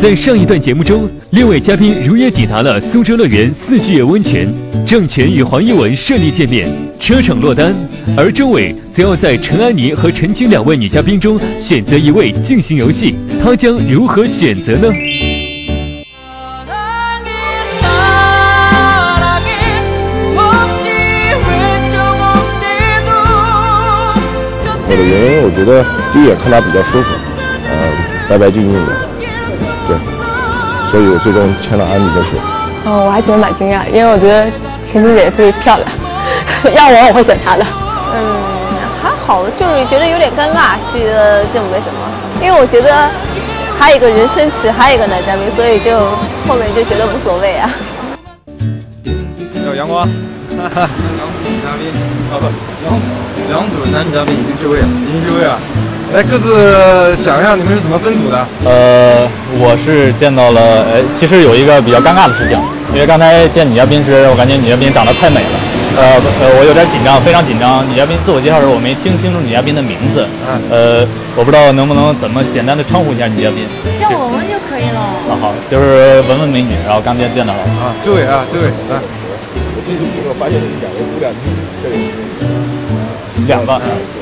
在上一段节目中，6位嘉宾如约抵达了苏州乐园4巨野温泉，郑权与黄一文顺利见面，车程落单，而周伟则要在陈安妮和陈青2位女嘉宾中选择一位进行游戏，他将如何选择呢？ 我的原因，我觉得第一眼看他比较舒服，白白净净的，对，所以我最终签了安妮的手。 我还觉得蛮惊讶，因为我觉得陈青姐特别漂亮，要我会选她的。 还好，就是觉得有点尴尬，觉得这没什么，因为我觉得还有一个人生池，还有一个男嘉宾，所以就后面就觉得无所谓啊。 有阳光，两组女嘉宾，两组男女嘉宾已经就位了，来各自讲一下你们是怎么分组的？ 我是见到了，其实有一个比较尴尬的事情，因为刚才见女嘉宾时，我感觉女嘉宾长得太美了，我有点紧张，非常紧张。女嘉宾自我介绍时，我没听清楚女嘉宾的名字，我不知道能不能怎么简单的称呼一下女嘉宾， 叫文文就可以了。 好，就是文文美女，然后刚才见到了这位来。 我进去以后发现2位姑娘，这里两个，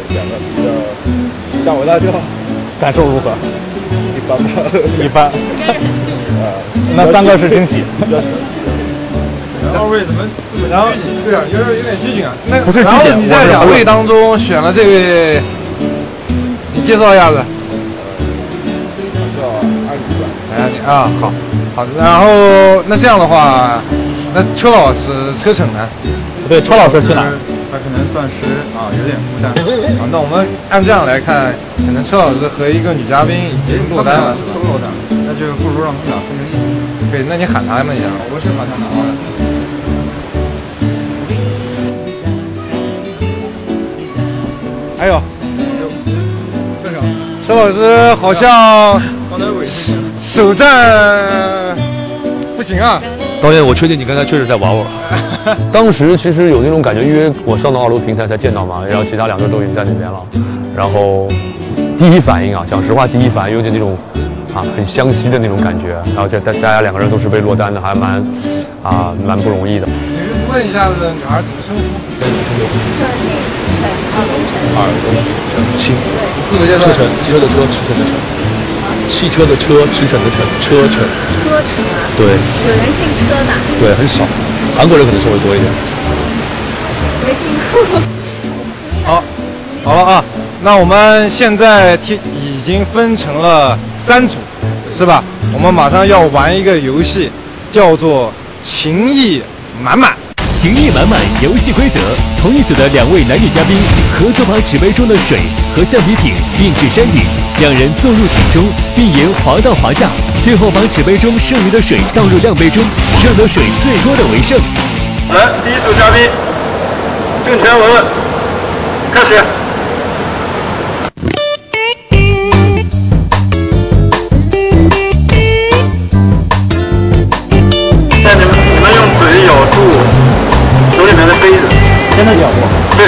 吓我一大跳， 感受如何？ 一般吧， 一般。那3个是惊喜。 2位怎么这么拘谨？对啊，有点拘谨啊。那不是拘谨， 你在2位当中选了这位，你介绍一下子。 叫安妮吧。 啊，好。然后那这样的话，那车老师车程呢？ 对，车老师去哪儿？ 他可能暂时有点孤单。好，那我们按这样来看，可能车老师和一个女嘉宾已经落单了，是吧？都落单了，那就不如让他们俩分成一组。对，那你喊他们一下。我去喊他们啊。还有，车老师好像首战不行啊。 导演，我确定你刚才确实在玩我。当时其实有那种感觉，因为我上到2楼平台才见到嘛，然后其他2个都已经在那边了。然后第一反应讲实话，第一反应有点那种很相惜的那种感觉。然后大家2个人都是被落单的，还蛮不容易的。 你问一下子女孩怎么称呼？ 姓自我介绍。 车程，汽车的车，驰骋的骋。汽车的车，驰骋的骋，车程。 车程啊？ 对。 有人姓车的？ 对，很少，韩国人可能稍微多一点。 没听过。 好了啊，那我们现在已经分成了3组，是吧？我们马上要玩一个游戏，叫做情意满满。 情意满满游戏规则：同一组的2位男女嘉宾合作把纸杯中的水和橡皮艇并至山顶，2人坐入艇中，并沿滑道滑下，最后把纸杯中剩余的水倒入量杯中，剩得水最多的为胜。 来，第一组嘉宾郑权文文，开始。现在你们用嘴咬住手里面的杯子， 真的咬过？ 对，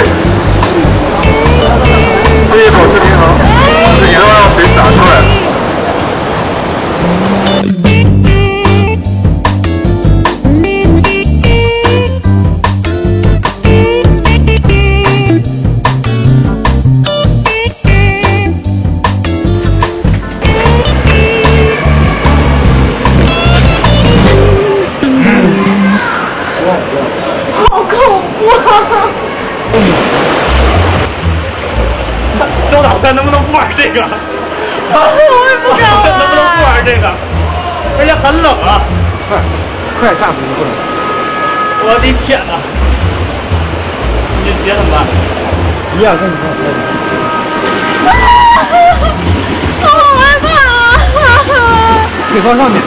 注意保持平衡，自己都让水洒出来。 好恐怖啊！ 周导赛能不能不玩这个？ 我也不敢玩。 能不能不玩这个？而且很冷啊！ 快下不能。 我的天哪！你的鞋怎么办 1、2、3、4、 我好害怕啊！ 可以放上面。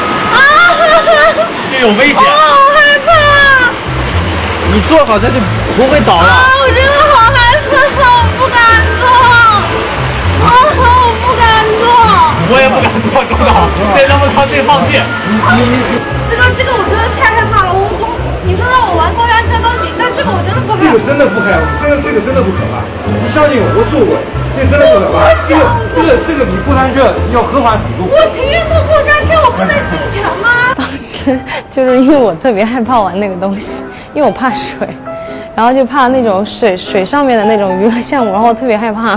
这有危险！ 好害怕！ 你坐好，它就不会倒了。 我真的好害怕，我不敢坐。我不敢坐。 我也不敢坐，周导，这能不能自己放弃？ 师哥，这个我真的太害怕了。你说让我玩过山车都行，但这个我真的不敢。 这个真的不害怕，这个真的不可怕。你相信我，我做过，这个真的不可怕。这个比过山车要合法很多。 我情愿坐过山车，我在进城吗？ 当时就是因为我特别害怕玩那个东西，因为我怕水，然后就怕那种水上面的那种娱乐项目，然后我特别害怕。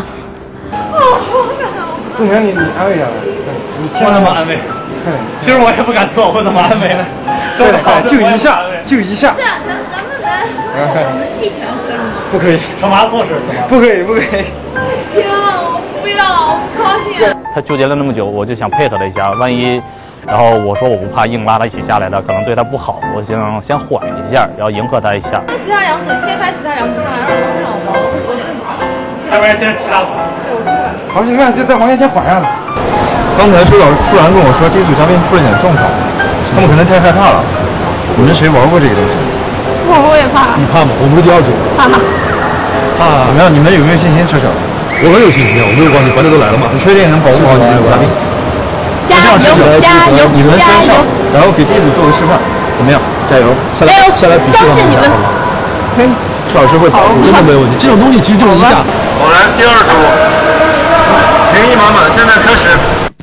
仲明，你安慰一下我。 我怎么安慰？其实我也不敢做，我怎么安慰呢？ 就一下，就一下。 是，能不能我们弃权可以吗？ 不可以。 干嘛做事？ 不可以，不可以。 不行，我不要，我不高兴。 他纠结了那么久，我就想配合他一下，万一，然后我说我不怕，硬拉他一起下来的，可能对他不好，我想先缓一下，然后迎合他一下。 那其他两组，你先拍其他两组，让我看好吗？ 要不然先其他组。 好，你们在房间先缓下来。 刚才周导突然跟我说，这组嘉宾出了点状况，他们可能太害怕了。你们谁玩过这个东西？ 我也怕。 你怕吗？我们是第二组。 怕。 怎么样？你们有没有信心，车手？ 我很有信心啊，我没有关系，反正都来了嘛。 你确定能保护好你们嘉宾？ 加油！加油！ 你们先上，然后给第一组做个示范，怎么样？加油！ 下来比试。 相信你们。 可以，车老师会保护，真的没有问题。这种东西其实就是一下。 好，来第二组，情意满满，现在开始。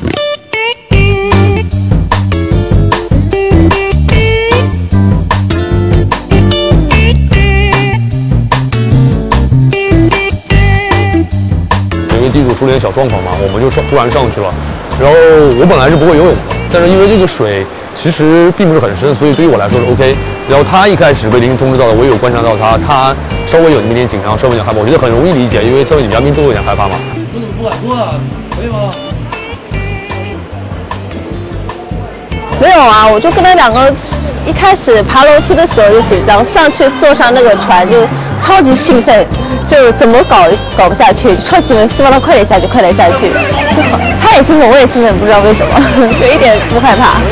第一组出了点小状况嘛，我们就突然上去了。然后我本来是不会游泳的，但是因为这个水其实并不是很深，所以对于我来说是 OK。然后他一开始被林通知到的，我也有观察到他稍微有那么一点紧张，稍微有点害怕。我觉得很容易理解，因为三位女嘉宾都有点害怕嘛。 我怎么不敢说啊？可以吗？ 没有啊，我就跟他两个一开始爬楼梯的时候就紧张，上去坐上那个船就超级兴奋，就怎么搞不下去，超兴奋，希望他快点下去，快点下去。就好，他也兴奋，我也兴奋，不知道为什么，有一点不害怕。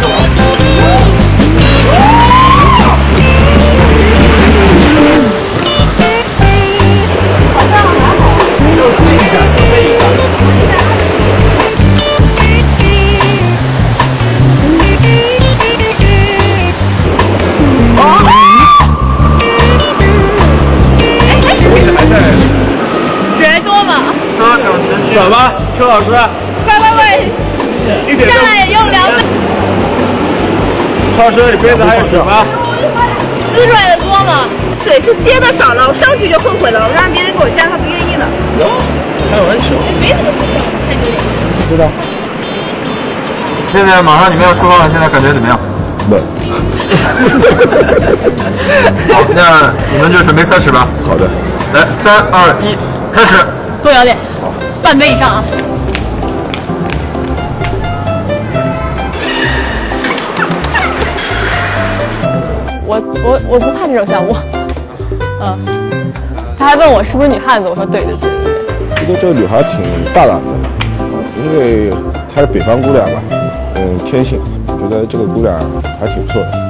什么？邱老师？ 快，下来用2分。 邱老师，你杯子还有水吗？ 滋出来的多吗？水是接的少了，我上去就后悔了，我让别人给我加，他不愿意了。 开玩笑。 没怎么不懂，太丢脸。 知道。现在马上你们要出发了，现在感觉怎么样？ 冷。 好，那你们就准备开始吧。 好的。 来，3、2、1，开始。 多摇点，半杯以上啊。 我不怕这种项目，他还问我是不是女汉子，我说对。 觉得这个女孩挺大胆的，因为她是北方姑娘嘛，天性，我觉得这个姑娘还挺不错的。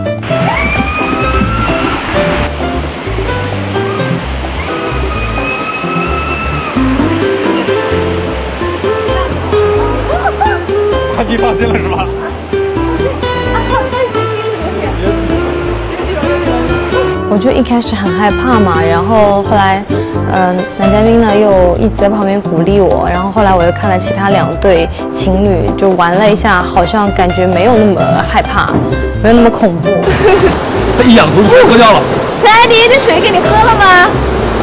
你放心了是吧？ 我就一开始很害怕嘛，然后后来，男嘉宾呢又一直在旁边鼓励我，然后后来我又看了其他2对情侣，就玩了一下，好像感觉没有那么害怕，没有那么恐怖。 他一仰头就全喝掉了。 陈安迪，这水给你喝了吗？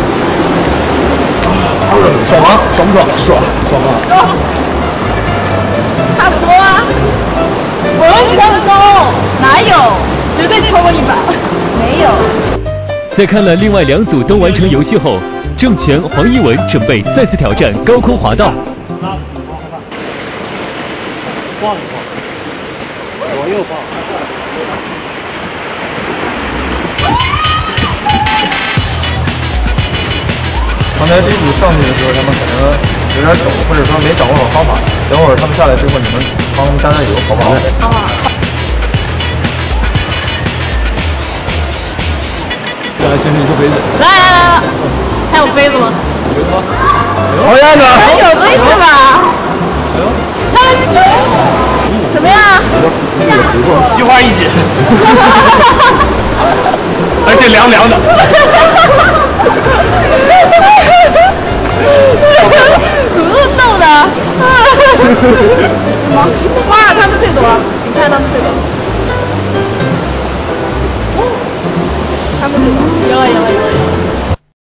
爽吗？爽不爽？爽啊！ 差不多啊。我又不成功，哪有？绝对超过100。没有。 在看了另外2组都完成游戏后，郑权、黄一文准备再次挑战高空滑道。 晃一晃，左右晃。 刚才第一组上去的时候，他们可能有点抖，或者说没掌握好方法。等会儿他们下来之后，你们帮他们加加油，好不好？ 再来先生一个杯子。 来，还有杯子吗？ 好样的！ 还有杯子吧？ 他们怎么样？ 菊花一紧，而且凉凉的。 怎么那么逗的？哇，他们最多，你看他们最多。 看不出来。有啊有啊有啊。